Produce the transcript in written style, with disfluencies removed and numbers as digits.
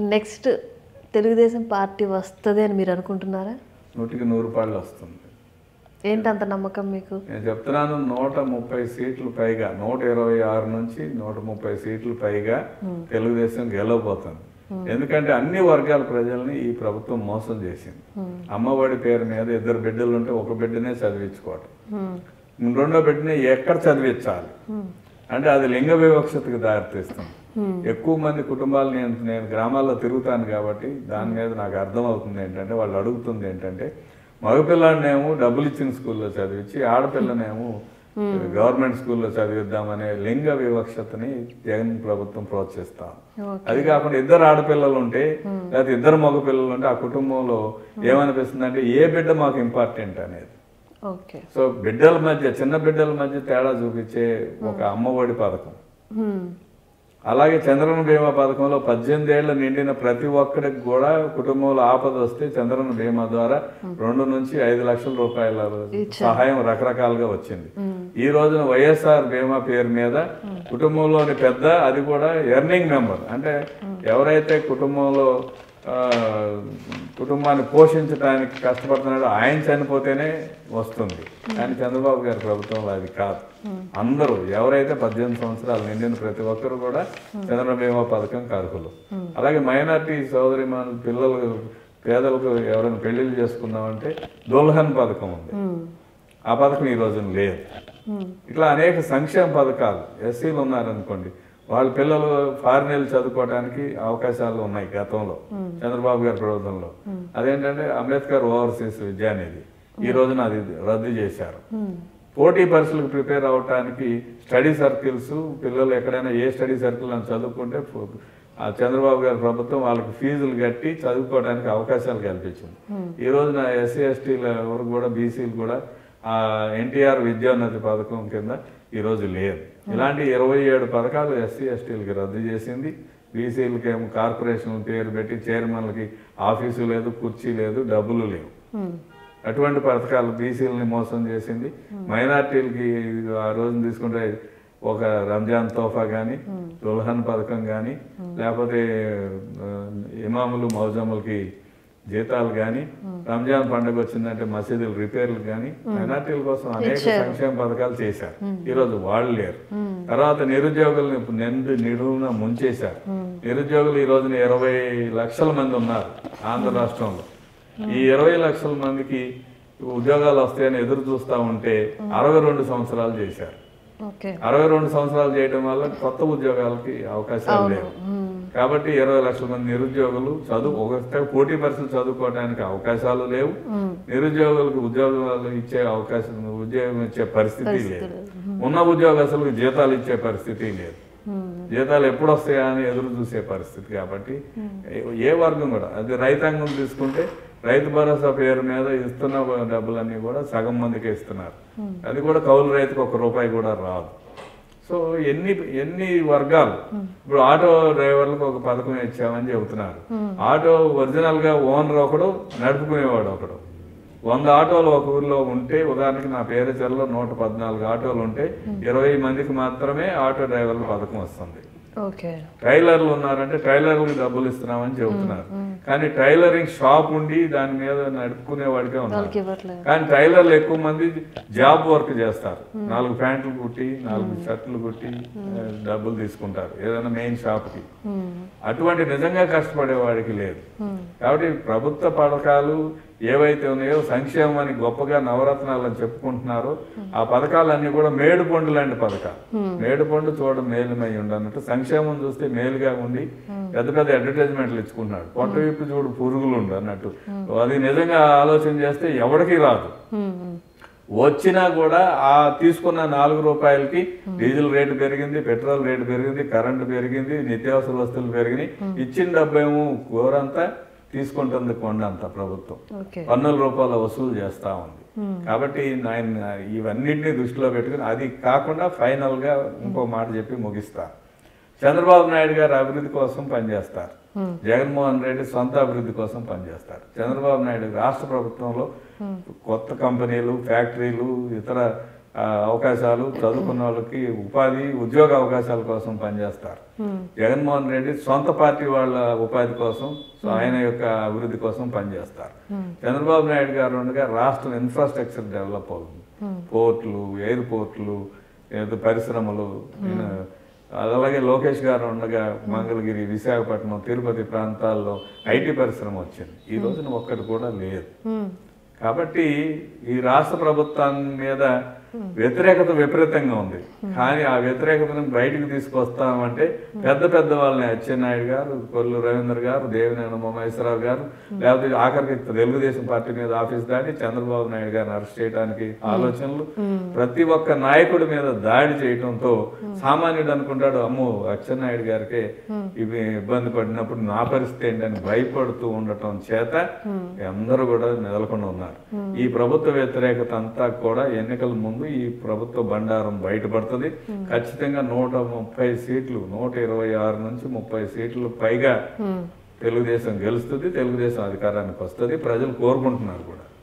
Next Telugu Desam party వస్తుంది అని మీరు అనుకుంటున్నారా? 100% వస్తుంది. ఏంటంత నమ్మకం మీకు? నేను చెప్తున్నాను, 130 సీట్లు పైగా, 126 నుంచి 130 సీట్లు పైగా తెలుగుదేశం గెలవబోతుంది. ఎందుకంటే అన్ని వర్గాల ప్రజల్ని ఈ ప్రభుత్వం మోసం చేసింది. అమ్మఒడి పేరు మీద 2 బిడ్డలు ఉంటే ఒక బిడ్డనే చదివించుకోవటం, రెండో బిడ్డని ఎక్కడ చదివించాలి అంటే అది లింగ వివక్షతకు దారితీస్తుంది. ఎక్కువ మంది కుటుంబాలు నేను గ్రామాల్లో తిరుగుతాను కాబట్టి దాని మీద నాకు అర్థమవుతుంది ఏంటంటే, వాళ్ళు అడుగుతుంది ఏంటంటే, మగపిల్లాడినేమో డబ్బులు ఇచ్చిన స్కూల్లో చదివించి ఆడపిల్లనేమో గవర్నమెంట్ స్కూల్లో చదివిద్దామనే లింగ వివక్షతని జగన్ ప్రభుత్వం ప్రోత్సహిస్తాం. అది కాకుండా 2 ఆడపిల్లలు ఉంటే లేదా 2 మగపిల్లలు ఉంటే ఆ కుటుంబంలో ఏమనిపిస్తుంది అంటే ఏ బిడ్డ మాకు ఇంపార్టెంట్ అనేది. సో బిడ్డల మధ్య, చిన్న బిడ్డల మధ్య తేడా చూపించే ఒక అమ్మఒడి పథకం, అలాగే చంద్రన్న బీమా పథకంలో 18 ఏళ్లు నిండిన ప్రతి ఒక్కరికి కూడా కుటుంబంలో ఆపద వస్తే చంద్రన్న బీమా ద్వారా 2 నుంచి 5 లక్షల రూపాయల సహాయం రకరకాలుగా వచ్చింది. ఈ రోజున వైఎస్ఆర్ బీమా పేరు మీద కుటుంబంలోని పెద్ద, అది కూడా ఎర్నింగ్ మెంబర్, అంటే ఎవరైతే కుటుంబాన్ని పోషించడానికి కష్టపడుతున్నాడో ఆయన చనిపోతేనే వస్తుంది. కానీ చంద్రబాబు గారి ప్రభుత్వంలో అది కాదు. అందరూ ఎవరైతే 18 సంవత్సరాలు నిండిన ప్రతి ఒక్కరు కూడా చంద్రన్న బీమా పథకం అర్హులు. అలాగే మైనార్టీ సోదరి పిల్లలు, పేదలకు ఎవరైనా పెళ్లిళ్ళు చేసుకుందామంటే దుల్హన్ పథకం ఉంది, ఆ పథకం ఈ రోజున లేదు. ఇట్లా అనేక సంక్షేమ పథకాలు, ఎస్సీలు ఉన్నారనుకోండి, వాళ్ళ పిల్లలు ఫారిన్ వెళ్ళి చదువుకోవడానికి అవకాశాలు ఉన్నాయి గతంలో చంద్రబాబు గారి ప్రభుత్వంలో. అదేంటంటే అంబేద్కర్ ఓవర్సీస్ విద్యానిధి, ఈ రోజున అది రద్దు చేశారు. పోటీ పరీక్షలకు ప్రిపేర్ అవడానికి స్టడీ సర్కిల్స్, పిల్లలు ఎక్కడైనా ఏ స్టడీ సర్కిల్ అని చదువుకుంటే చంద్రబాబు గారి ప్రభుత్వం వాళ్ళకి ఫీజులు కట్టి చదువుకోవడానికి అవకాశాలు కల్పించింది. ఈ రోజున ఎస్సీ ఎస్టీల వరకు కూడా, బీసీలు కూడా ఎన్టీఆర్ విద్యోన్నతి పథకం కింద ఈరోజు లేదు. ఇలాంటి 27 పథకాలు ఎస్సీ ఎస్టీలకి రద్దు చేసింది. బీసీలకి ఏమో కార్పొరేషన్ పేరు పెట్టి చైర్మన్లకి ఆఫీసు లేదు, కుర్చీ లేదు, డబ్బులు లేవు. అటువంటి పథకాలు బీసీలని మోసం చేసింది. మైనార్టీలకి ఆ రోజున తీసుకుంటే ఒక రంజాన్ తోఫా కానీ, దుల్హన్ పథకం కానీ, లేకపోతే ఇమాములు మౌజములకి జీతాలు కానీ, రంజాన్ పండుగ వచ్చిందంటే మసీదుల రిపేర్లు కానీ, మైనార్టీల కోసం అనేక సంక్షేమ పథకాలు చేశారు. ఈరోజు వాళ్ళు లేరు. తర్వాత నిరుద్యోగుల్ని నిడువున ముంచేశారు. నిరుద్యోగులు ఈ రోజున 20 లక్షల మంది ఉన్నారు ఆంధ్ర రాష్ట్రంలో. ఈ 20 లక్షల మందికి ఉద్యోగాలు వస్తాయని ఎదురు చూస్తూ ఉంటే 62 సంవత్సరాలు చేశారు. 62 సంవత్సరాలు చేయడం వల్ల కొత్త ఉద్యోగాలకి అవకాశాలు లేవు. కాబట్టి 20 లక్షల మంది నిరుద్యోగులు పోటీ పరీక్షలు చదువుకోవడానికి అవకాశాలు లేవు. నిరుద్యోగులకు ఉద్యోగాలు ఇచ్చే ఉద్యోగం ఇచ్చే పరిస్థితి లేదు. ఉన్న ఉద్యోగస్తులకు జీతాలు ఇచ్చే పరిస్థితి లేదు. జీతాలు ఎప్పుడు వస్తాయా అని ఎదురు చూసే పరిస్థితి. కాబట్టి ఏ వర్గం కూడా, అది రైతాంగం తీసుకుంటే రైతు భరోసా పేరు మీద ఇస్తున్న డబ్బులన్నీ కూడా సగం మందికి ఇస్తున్నారు. అది కూడా కౌలు రైతుకు ₹1 కూడా రాదు. సో ఎన్ని వర్గాలు, ఇప్పుడు ఆటో డ్రైవర్లకు ఒక పథకం ఇచ్చామని చెబుతున్నారు. ఆటో ఒరిజినల్ గా ఓనర్ ఒకడు, నడుపుకునేవాడు ఒకడు. 100 ఆటోలు ఒక ఊర్లో ఉంటే, ఉదాహరణకి నా పేరుచెర్లలో 114 ఆటోలు ఉంటే 20 మందికి మాత్రమే ఆటో డ్రైవర్ల పథకం వస్తుంది. టైలర్లు ఉన్నారంటే టైలర్లకు డబ్బులు ఇస్తున్నామని చెబుతున్నారు. కానీ టైలరింగ్ షాప్ ఉండి దాని మీద నడుపుకునే వాడికే ఉన్నారు. కానీ టైలర్లు ఎక్కువ మంది జాబ్ వర్క్ చేస్తారు. 4 ప్యాంట్లు కుట్టి, 4 షర్ట్లు కుట్టి డబ్బులు తీసుకుంటారు ఏదైనా మెయిన్ షాప్ కి. అటువంటి నిజంగా కష్టపడే వాడికి లేదు. కాబట్టి ప్రభుత్వ పథకాలు ఏవైతే ఉన్నాయో సంక్షేమం అని గొప్పగా నవరత్నాలని చెప్పుకుంటున్నారో ఆ పథకాలన్నీ కూడా మేడుపండు లాంటి పథకాలు. మేడుపండు చూడ మేలుమై ఉండన్నట్టు సంక్షేమం చూస్తే మేలుగా ఉండి పెద్ద పెద్ద అడ్వర్టైజ్మెంట్లు ఇచ్చుకుంటున్నాడు. పొట్ట విప్పు చూడు పురుగులు ఉండు అన్నట్టు. అది నిజంగా ఆలోచన చేస్తే ఎవరికి రాదు. వచ్చినా కూడా ఆ తీసుకున్న ₹4కి డీజిల్ రేటు పెరిగింది, పెట్రోల్ రేటు పెరిగింది, కరెంటు పెరిగింది, నిత్యావసర వస్తువులు పెరిగినాయి. ఇచ్చిన డబ్బేమో కూరంతా, తీసుకుంటుంది కొండంత. ప్రభుత్వం పన్నుల రూపాయల వసూలు చేస్తా ఉంది. కాబట్టి ఇవన్నింటినీ దృష్టిలో పెట్టుకుని, అది కాకుండా ఫైనల్ గా ఇంకో మాట చెప్పి ముగిస్తా. చంద్రబాబు నాయుడు గారు అభివృద్ధి కోసం పనిచేస్తారు, జగన్మోహన్ రెడ్డి సొంత అభివృద్ధి కోసం పనిచేస్తారు. చంద్రబాబు నాయుడు రాష్ట్ర ప్రభుత్వంలో కొత్త కంపెనీలు, ఫ్యాక్టరీలు, ఇతర అవకాశాలు, చదువుకున్న వాళ్ళకి ఉపాధి, ఉద్యోగ అవకాశాల కోసం పనిచేస్తారు. జగన్మోహన్ రెడ్డి సొంత పార్టీ వాళ్ళ ఉపాధి కోసం, ఆయన యొక్క అభివృద్ధి కోసం పనిచేస్తారు. చంద్రబాబు నాయుడు గారు ఉండగా రాష్ట్రం ఇన్ఫ్రాస్ట్రక్చర్ డెవలప్ అవుతుంది. పోర్టులు, ఎయిర్పోర్ట్లు, ఏదో పరిశ్రమలు. అలాగే లోకేష్ గారు ఉండగా మంగళగిరి, విశాఖపట్నం, తిరుపతి ప్రాంతాల్లో ఐటీ పరిశ్రమ వచ్చింది. ఈ రోజున ఒక్కటి కూడా లేదు. కాబట్టి ఈ రాష్ట్ర ప్రభుత్వం మీద వ్యతిరేకత విపరీతంగా ఉంది. కానీ ఆ వ్యతిరేకతను బయటకు తీసుకొస్తామంటే పెద్ద పెద్ద వాళ్ళని అచ్చెన్నాయుడు గారు, కొల్లు రవీంద్ర గారు, దేవినేని ఉమామహేశ్వరరావు గారు, లేకపోతే ఆఖరికి తెలుగుదేశం పార్టీ మీద ఆఫీస్ దాడి, చంద్రబాబు నాయుడు గారిని అరెస్ట్ చేయడానికి ఆలోచనలు, ప్రతి ఒక్క నాయకుడి మీద దాడి చేయడంతో సామాన్యుడు అనుకుంటాడు, అమ్మో అచ్చెన్నాయుడు గారికి ఇవి ఇబ్బంది పడినప్పుడు నా పరిస్థితి ఏంటని భయపడుతూ ఉండటం చేత అందరూ కూడా నెలకొని ఉన్నారు. ఈ ప్రభుత్వ వ్యతిరేకత అంతా కూడా ఎన్నికల ముందు ఈ ప్రభుత్వ బండారం బయటపడుతుంది. ఖచ్చితంగా 130 సీట్లు, 126 నుంచి 30 సీట్లు పైగా తెలుగుదేశం గెలుస్తుంది. తెలుగుదేశం అధికారానికి వస్తుంది. ప్రజలు కోరుకుంటున్నారు కూడా.